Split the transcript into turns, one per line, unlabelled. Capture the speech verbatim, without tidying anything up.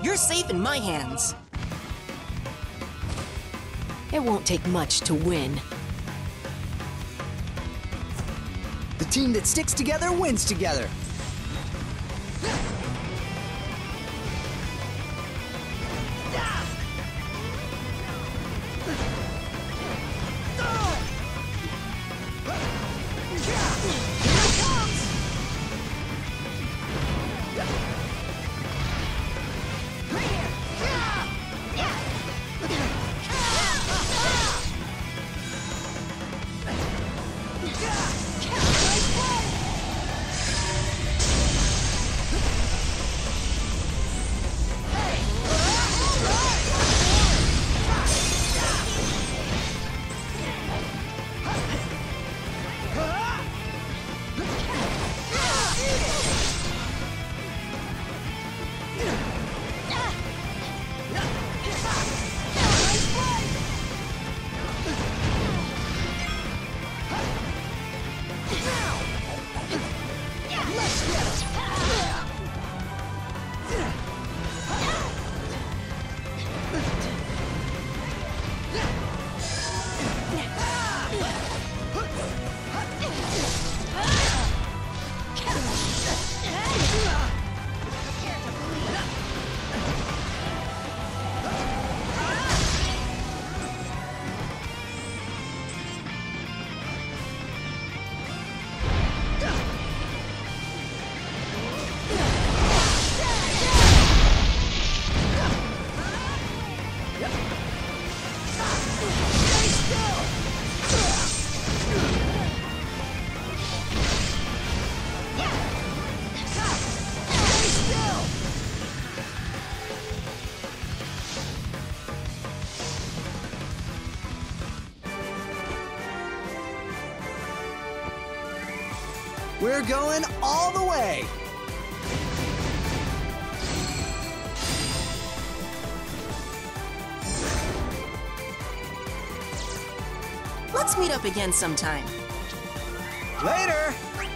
You're safe in my hands.
It won't take much to win.
The team that sticks together wins together. We're going all the way!
Let's meet up again sometime.
Later!